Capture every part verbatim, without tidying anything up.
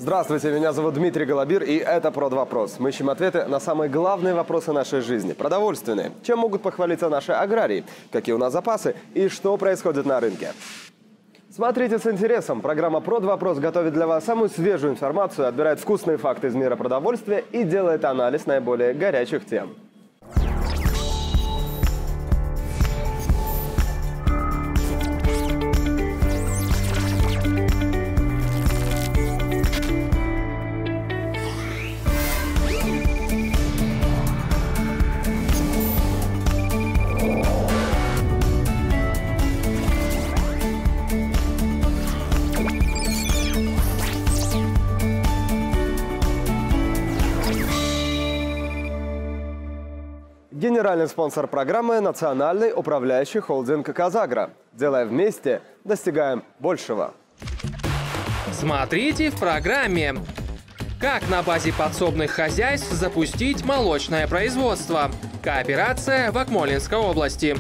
Здравствуйте, меня зовут Дмитрий Голобир, и это «Продвопрос». Мы ищем ответы на самые главные вопросы нашей жизни. Продовольственные. Чем могут похвалиться наши аграрии? Какие у нас запасы? И что происходит на рынке? Смотрите с интересом. Программа «Продвопрос» готовит для вас самую свежую информацию, отбирает вкусные факты из мира продовольствия и делает анализ наиболее горячих тем. Генеральный спонсор программы – национальный управляющий холдинг «Казагро». Делая вместе, достигаем большего. Смотрите в программе. Как на базе подсобных хозяйств запустить молочное производство? Кооперация в Акмолинской области.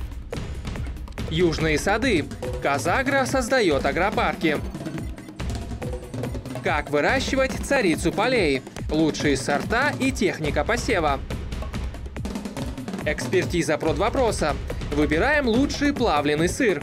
Южные сады. «Казагро» создает агропарки. Как выращивать царицу полей? Лучшие сорта и техника посева. Экспертиза продвопроса. Выбираем лучший плавленый сыр.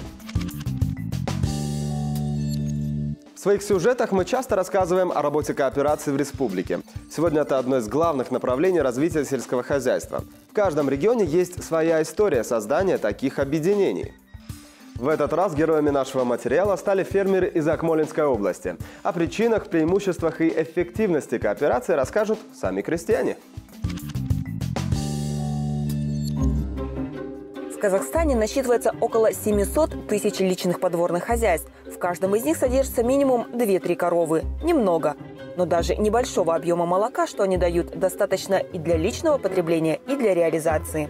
В своих сюжетах мы часто рассказываем о работе кооперации в республике. Сегодня это одно из главных направлений развития сельского хозяйства. В каждом регионе есть своя история создания таких объединений. В этот раз героями нашего материала стали фермеры из Акмолинской области. О причинах, преимуществах и эффективности кооперации расскажут сами крестьяне. В Казахстане насчитывается около семисот тысяч личных подворных хозяйств. В каждом из них содержится минимум две-три коровы. Немного. Но даже небольшого объема молока, что они дают, достаточно и для личного потребления, и для реализации.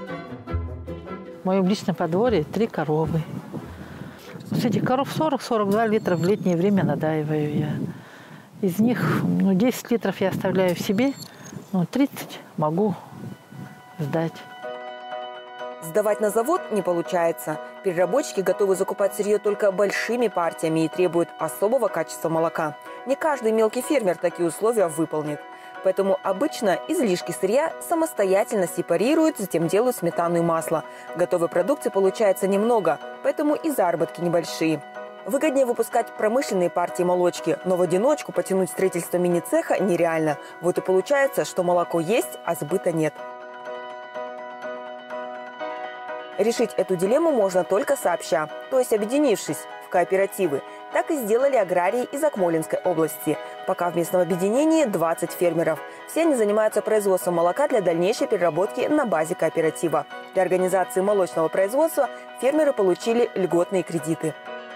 В моем личном подворье три коровы. С этих коров сорок-сорок два литра в летнее время надаиваю я. Из них ну, десять литров я оставляю в себе, ну, тридцать могу сдать. Сдавать на завод не получается. Переработчики готовы закупать сырье только большими партиями и требуют особого качества молока. Не каждый мелкий фермер такие условия выполнит. Поэтому обычно излишки сырья самостоятельно сепарируют, затем делают сметану и масло. Готовой продукции получается немного, поэтому и заработки небольшие. Выгоднее выпускать промышленные партии молочки, но в одиночку потянуть строительство мини-цеха нереально. Вот и получается, что молоко есть, а сбыта нет. Решить эту дилемму можно только сообща, то есть объединившись в кооперативы. Так и сделали аграрии из Акмолинской области. Пока в местном объединении двадцать фермеров. Все они занимаются производством молока для дальнейшей переработки на базе кооператива. Для организации молочного производства фермеры получили льготные кредиты.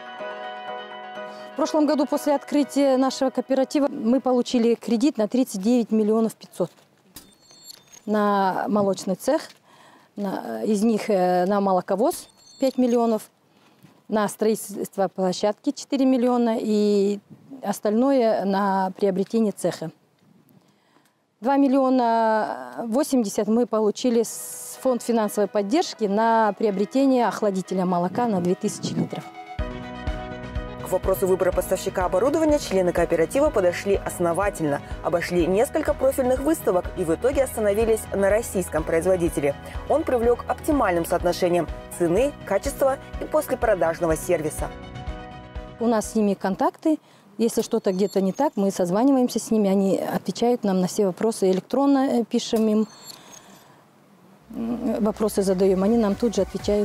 В прошлом году после открытия нашего кооператива мы получили кредит на тридцать девять миллионов пятьсот на молочный цех. Из них на молоковоз пять миллионов, на строительство площадки четыре миллиона и остальное на приобретение цеха. два миллиона восемьдесят мы получили с фонд финансовой поддержки на приобретение охладителя молока на две тысячи литров. К вопросу выбора поставщика оборудования члены кооператива подошли основательно. Обошли несколько профильных выставок и в итоге остановились на российском производителе. Он привлек оптимальным соотношением цены, качества и послепродажного сервиса. У нас с ними контакты. Если что-то где-то не так, мы созваниваемся с ними. Они отвечают нам на все вопросы. Электронно пишем им, вопросы задаем. Они нам тут же отвечают.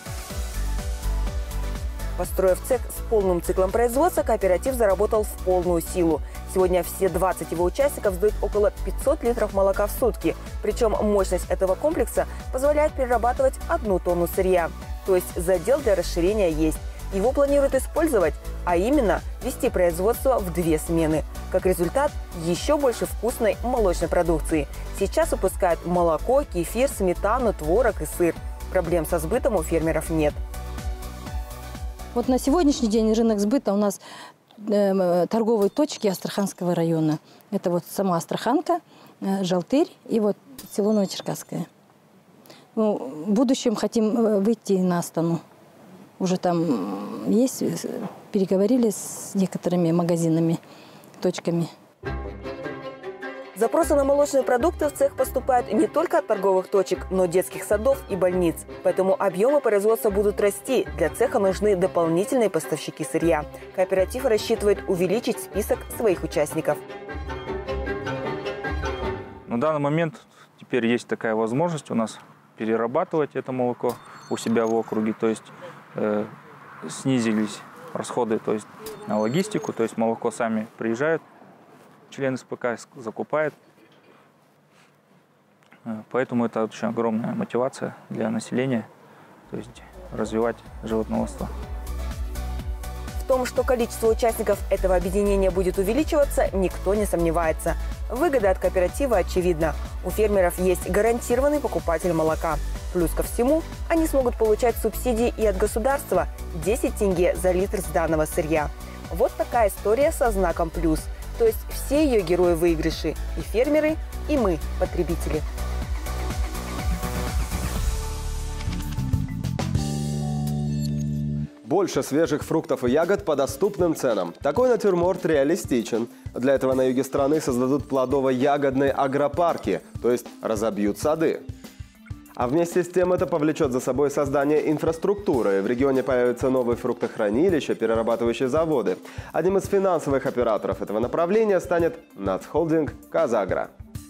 Построив цех с полным циклом производства, кооператив заработал в полную силу. Сегодня все двадцать его участников сдают около пятисот литров молока в сутки. Причем мощность этого комплекса позволяет перерабатывать одну тонну сырья. То есть задел для расширения есть. Его планируют использовать, а именно вести производство в две смены. Как результат, еще больше вкусной молочной продукции. Сейчас выпускают молоко, кефир, сметану, творог и сыр. Проблем со сбытом у фермеров нет. Вот на сегодняшний день рынок сбыта у нас э, торговые точки Астраханского района. Это вот сама Астраханка, э, Жалтырь и вот село Новочеркасское. Ну, в будущем хотим выйти на Астану. Уже там есть, переговорили с некоторыми магазинами. точками. Запросы на молочные продукты в цех поступают не только от торговых точек, но и детских садов и больниц. Поэтому объемы производства будут расти. Для цеха нужны дополнительные поставщики сырья. Кооператив рассчитывает увеличить список своих участников. На данный момент теперь есть такая возможность у нас перерабатывать это молоко у себя в округе. То есть э, снизились расходы, то есть на логистику, то есть молоко сами приезжают, члены СПК закупают. Поэтому это очень огромная мотивация для населения, то есть развивать животноводство. В том, что количество участников этого объединения будет увеличиваться, никто не сомневается. Выгода от кооператива очевидна. У фермеров есть гарантированный покупатель молока. Плюс ко всему, они смогут получать субсидии и от государства – десять тенге за литр сданного сырья. Вот такая история со знаком «плюс». То есть все ее герои выигрыши – и фермеры, и мы, потребители. Больше свежих фруктов и ягод по доступным ценам. Такой натюрморт реалистичен. Для этого на юге страны создадут плодово-ягодные агропарки, то есть разобьют сады. А вместе с тем это повлечет за собой создание инфраструктуры. В регионе появятся новые фруктохранилища, перерабатывающие заводы. Одним из финансовых операторов этого направления станет Нацхолдинг Казагра.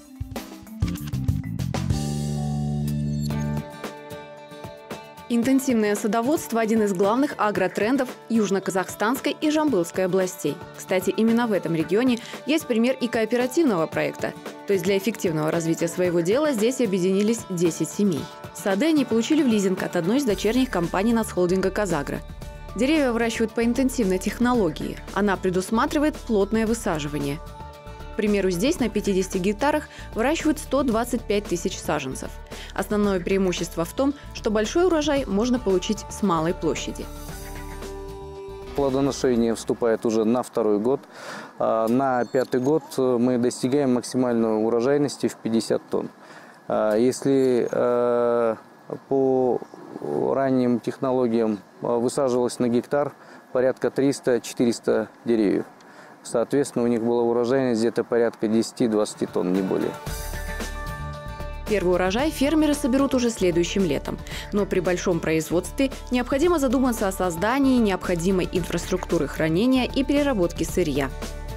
Интенсивное садоводство – один из главных агротрендов Южно-Казахстанской и Жамбылской областей. Кстати, именно в этом регионе есть пример и кооперативного проекта. То есть для эффективного развития своего дела здесь объединились десять семей. Сады они получили в лизинг от одной из дочерних компаний Нацхолдинга Казагра. Деревья выращивают по интенсивной технологии. Она предусматривает плотное высаживание. К примеру, здесь на пятидесяти гектарах выращивают сто двадцать пять тысяч саженцев. Основное преимущество в том, что большой урожай можно получить с малой площади. Плодоношение вступает уже на второй год. На пятый год мы достигаем максимальной урожайности в пятьдесят тонн. Если по ранним технологиям высаживалось на гектар порядка триста-четыреста деревьев, соответственно, у них была урожайность где-то порядка десяти-двадцати тонн, не более. Первый урожай фермеры соберут уже следующим летом. Но при большом производстве необходимо задуматься о создании необходимой инфраструктуры хранения и переработки сырья.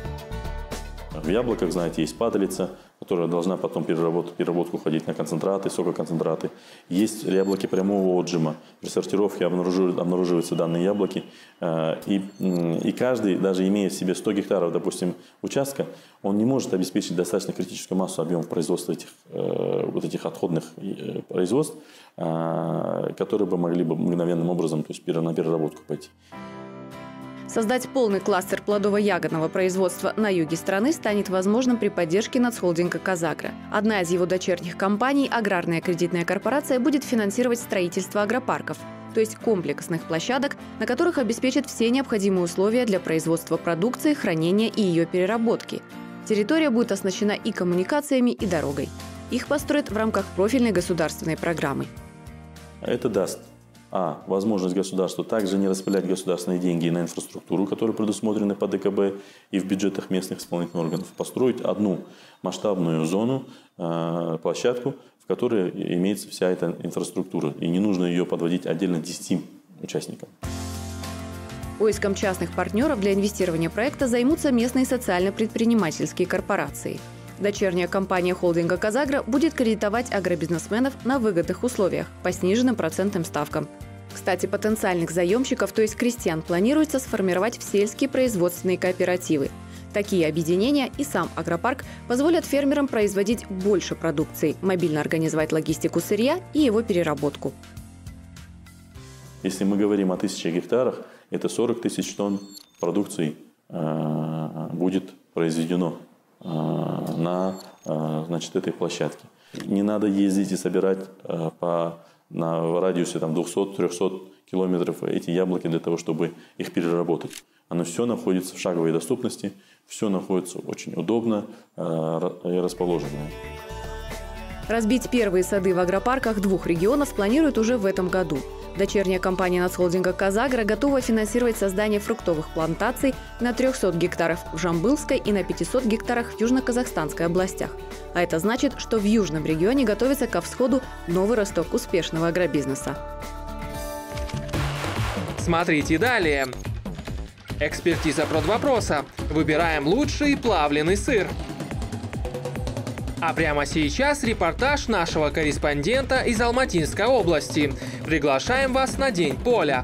В яблоках, знаете, есть падалица, которая должна потом переработку, переработку ходить на концентраты, сококонцентраты. Есть яблоки прямого отжима. При сортировке обнаруживаются, обнаруживаются данные яблоки. И, и каждый, даже имея в себе сто гектаров, допустим, участка, он не может обеспечить достаточно критическую массу объемов производства этих, вот этих отходных производств, которые бы могли бы мгновенным образом, то есть на переработку пойти. Создать полный кластер плодово-ягодного производства на юге страны станет возможным при поддержке Нацхолдинга Казагра. Одна из его дочерних компаний, аграрная кредитная корпорация, будет финансировать строительство агропарков, то есть комплексных площадок, на которых обеспечат все необходимые условия для производства продукции, хранения и ее переработки. Территория будет оснащена и коммуникациями, и дорогой. Их построят в рамках профильной государственной программы. Это даст А. возможность государству также не распылять государственные деньги на инфраструктуру, которые предусмотрены по ДКБ и в бюджетах местных исполнительных органов. Построить одну масштабную зону, площадку, в которой имеется вся эта инфраструктура. И не нужно ее подводить отдельно десяти участникам. Поиском частных партнеров для инвестирования проекта займутся местные социально-предпринимательские корпорации. Дочерняя компания холдинга «Казагра» будет кредитовать агробизнесменов на выгодных условиях по сниженным процентным ставкам. Кстати, потенциальных заемщиков, то есть крестьян, планируется сформировать в сельские производственные кооперативы. Такие объединения и сам агропарк позволят фермерам производить больше продукции, мобильно организовать логистику сырья и его переработку. Если мы говорим о тысяче гектарах, это сорок тысяч тонн продукции э, будет произведено на, значит, этой площадке. Не надо ездить и собирать по, на радиусе двухсот-трехсот километров эти яблоки для того, чтобы их переработать. Оно все находится в шаговой доступности, все находится очень удобно и расположено. Разбить первые сады в агропарках двух регионов планируют уже в этом году. Дочерняя компания нацхолдинга «Казагро» готова финансировать создание фруктовых плантаций на трёхстах гектарах в Жамбылской и на пятистах гектарах в Южно-Казахстанской областях. А это значит, что в Южном регионе готовится ко всходу новый росток успешного агробизнеса. Смотрите далее. Экспертиза продвопроса. Выбираем лучший плавленый сыр. А прямо сейчас репортаж нашего корреспондента из Алматинской области. Приглашаем вас на День поля.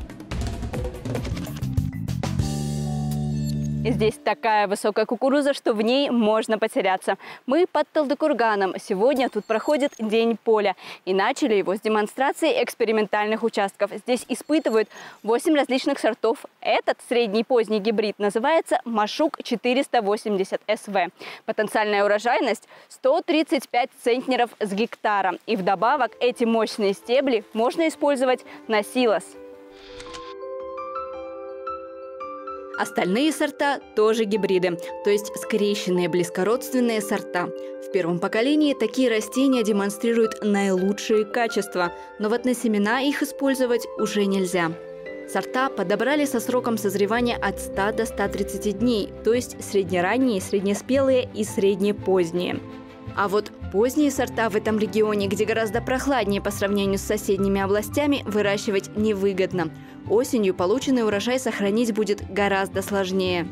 Здесь такая высокая кукуруза, что в ней можно потеряться. Мы под Талдыкурганом. Сегодня тут проходит День поля. И начали его с демонстрации экспериментальных участков. Здесь испытывают восемь различных сортов. Этот средний поздний гибрид называется Машук четыреста восемьдесят эс вэ. Потенциальная урожайность сто тридцать пять центнеров с гектара. И вдобавок эти мощные стебли можно использовать на силос. Остальные сорта тоже гибриды, то есть скрещенные близкородственные сорта. В первом поколении такие растения демонстрируют наилучшие качества, но вот на семена их использовать уже нельзя. Сорта подобрали со сроком созревания от ста до ста тридцати дней, то есть среднеранние, среднеспелые и среднепоздние. А вот поздние сорта в этом регионе, где гораздо прохладнее по сравнению с соседними областями, выращивать невыгодно. Осенью полученный урожай сохранить будет гораздо сложнее.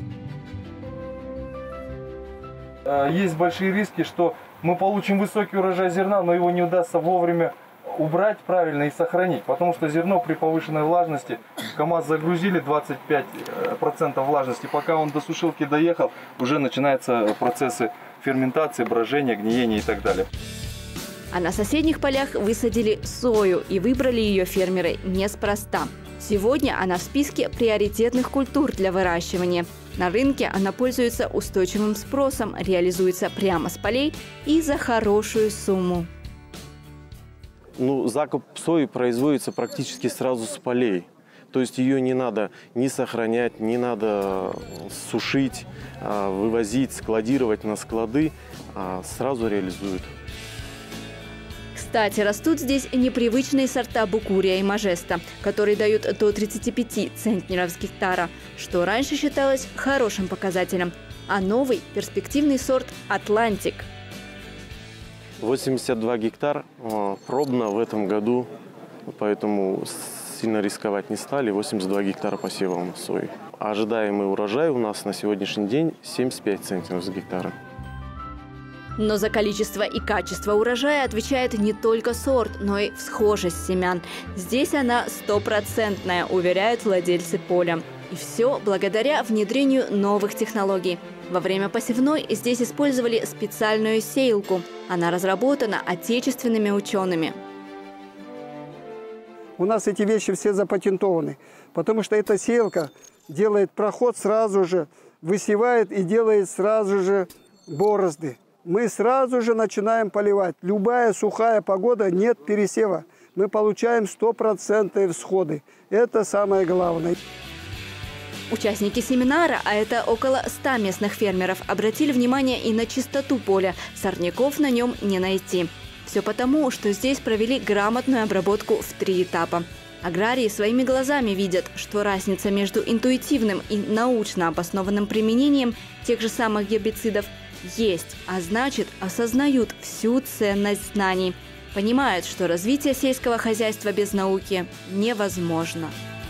Есть большие риски, что мы получим высокий урожай зерна, но его не удастся вовремя убрать правильно и сохранить. Потому что зерно при повышенной влажности, КАМАЗ загрузили двадцать пять процентов влажности, пока он до сушилки доехал, уже начинаются процессы ферментации, брожения, гниения и так далее. А на соседних полях высадили сою, и выбрали ее фермеры неспроста. Сегодня она в списке приоритетных культур для выращивания. На рынке она пользуется устойчивым спросом, реализуется прямо с полей и за хорошую сумму. Ну, закуп сои производится практически сразу с полей. То есть ее не надо ни сохранять, не надо сушить, вывозить, складировать на склады, а сразу реализуют. Кстати, растут здесь непривычные сорта Букурия и Мажеста, которые дают до тридцати пяти центнеров с гектара, что раньше считалось хорошим показателем. А новый перспективный сорт Атлантик. восемьдесят два гектар пробно в этом году, поэтому сильно рисковать не стали. восемьдесят два гектара посевом сои. Ожидаемый урожай у нас на сегодняшний день семьдесят пять центнеров с гектара. Но за количество и качество урожая отвечает не только сорт, но и всхожесть семян. Здесь она стопроцентная, уверяют владельцы поля. И все благодаря внедрению новых технологий. Во время посевной здесь использовали специальную сеялку. Она разработана отечественными учеными. У нас эти вещи все запатентованы, потому что эта сеялка делает проход сразу же, высевает и делает сразу же борозды. Мы сразу же начинаем поливать. Любая сухая погода, нет пересева. Мы получаем стопроцентные всходы. Это самое главное. Участники семинара, а это около ста местных фермеров, обратили внимание и на чистоту поля. Сорняков на нем не найти. Все потому, что здесь провели грамотную обработку в три этапа. Аграрии своими глазами видят, что разница между интуитивным и научно обоснованным применением тех же самых гербицидов есть, а значит, осознают всю ценность знаний. Понимают, что развитие сельского хозяйства без науки невозможно.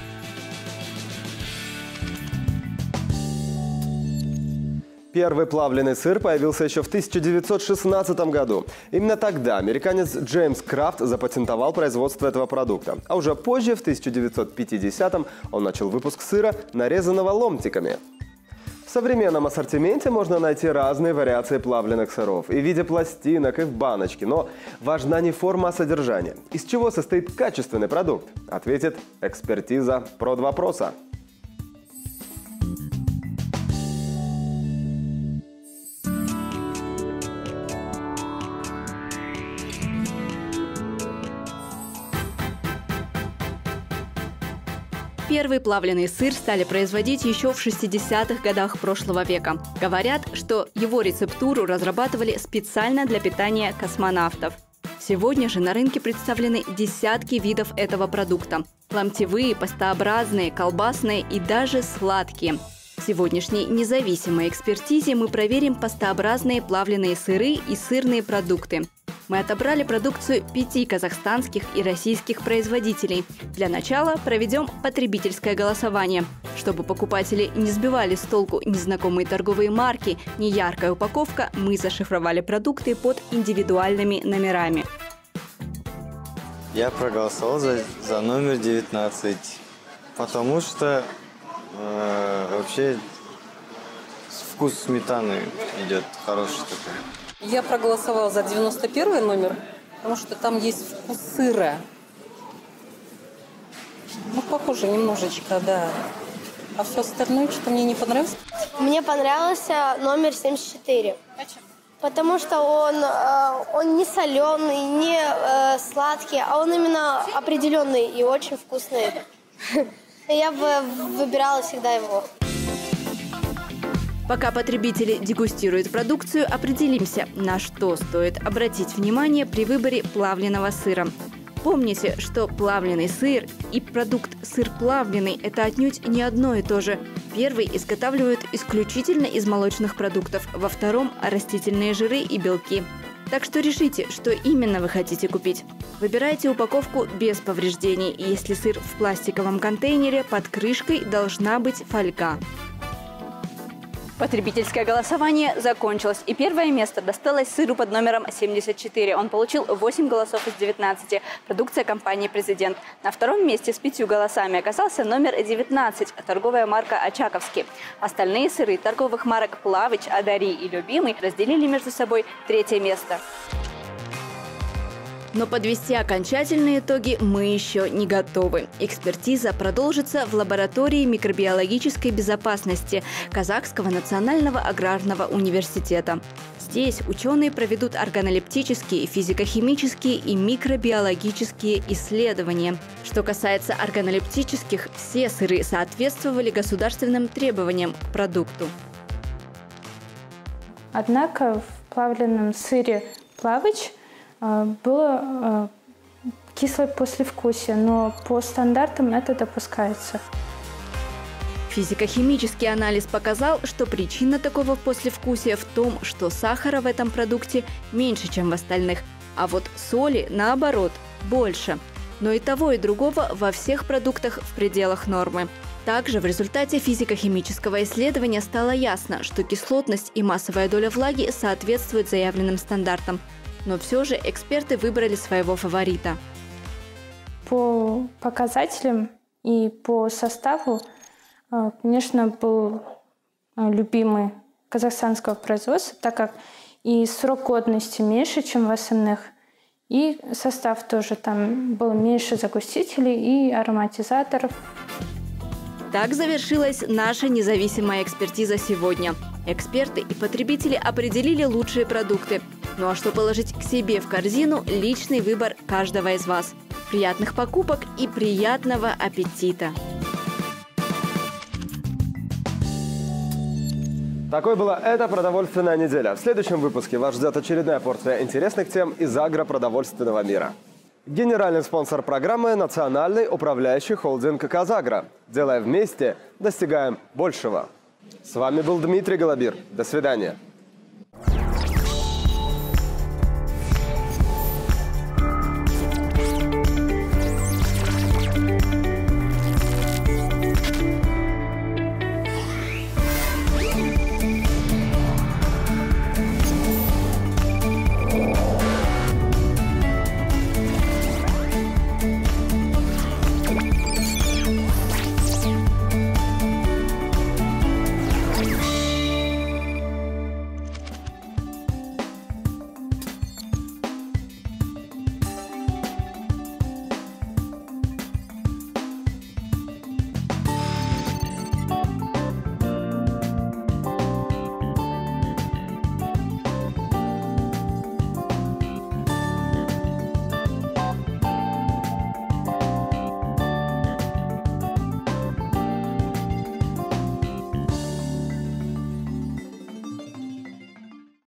Первый плавленый сыр появился еще в тысяча девятьсот шестнадцатом году. Именно тогда американец Джеймс Крафт запатентовал производство этого продукта. А уже позже, в тысяча девятьсот пятидесятом, он начал выпуск сыра, нарезанного ломтиками. В современном ассортименте можно найти разные вариации плавленых сыров и в виде пластинок, и в баночке. Но важна не форма, а содержание. Из чего состоит качественный продукт? Ответит экспертиза продвопроса. Первый плавленый сыр стали производить еще в шестидесятых годах прошлого века. Говорят, что его рецептуру разрабатывали специально для питания космонавтов. Сегодня же на рынке представлены десятки видов этого продукта. Ломтевые, пастообразные, колбасные и даже сладкие. В сегодняшней независимой экспертизе мы проверим пастообразные плавленые сыры и сырные продукты. Мы отобрали продукцию пяти казахстанских и российских производителей. Для начала проведем потребительское голосование. Чтобы покупатели не сбивали с толку незнакомые торговые марки, неяркая упаковка, мы зашифровали продукты под индивидуальными номерами. Я проголосовал за, за номер девятнадцать, потому что э, вообще вкус сметаны идет хороший такой. Я проголосовала за девяносто первый номер, потому что там есть вкус сыра. Ну, похоже немножечко, да. А все остальное что-то мне не понравилось. Мне понравился номер семьдесят четыре. Почему? Потому что он, он не соленый, не сладкий, а он именно определенный и очень вкусный. Я бы выбирала всегда его. Пока потребители дегустируют продукцию, определимся, на что стоит обратить внимание при выборе плавленного сыра. Помните, что плавленый сыр и продукт сыр плавленый – это отнюдь не одно и то же. Первый изготавливают исключительно из молочных продуктов, во втором – растительные жиры и белки. Так что решите, что именно вы хотите купить. Выбирайте упаковку без повреждений. Если сыр в пластиковом контейнере, под крышкой должна быть фольга. Потребительское голосование закончилось, и первое место досталось сыру под номером семьдесят четыре. Он получил восемь голосов из девятнадцати. Продукция компании «Президент». На втором месте с пятью голосами оказался номер девятнадцать, торговая марка «Очаковский». Остальные сыры торговых марок «Плавыч», «Адари» и «Любимый» разделили между собой третье место. Но подвести окончательные итоги мы еще не готовы. Экспертиза продолжится в лаборатории микробиологической безопасности Казахского национального аграрного университета. Здесь ученые проведут органолептические, физико-химические и микробиологические исследования. Что касается органолептических, все сыры соответствовали государственным требованиям к продукту. Однако в плавленном сыре «Плавыч» было кислое послевкусие, но по стандартам это допускается. Физико-химический анализ показал, что причина такого послевкусия в том, что сахара в этом продукте меньше, чем в остальных, а вот соли, наоборот, больше. Но и того, и другого во всех продуктах в пределах нормы. Также в результате физико-химического исследования стало ясно, что кислотность и массовая доля влаги соответствуют заявленным стандартам. Но все же эксперты выбрали своего фаворита. По показателям и по составу, конечно, был любимый казахстанского производства, так как и срок годности меньше, чем в остальных, и состав тоже там был меньше загустителей и ароматизаторов. Так завершилась наша независимая экспертиза сегодня. Эксперты и потребители определили лучшие продукты. Ну а что положить к себе в корзину – личный выбор каждого из вас. Приятных покупок и приятного аппетита! Такой была эта продовольственная неделя. В следующем выпуске вас ждет очередная порция интересных тем из агропродовольственного мира. Генеральный спонсор программы – национальный управляющий холдинг «Казагро». Делая вместе, достигаем большего. С вами был Дмитрий Голобир. До свидания.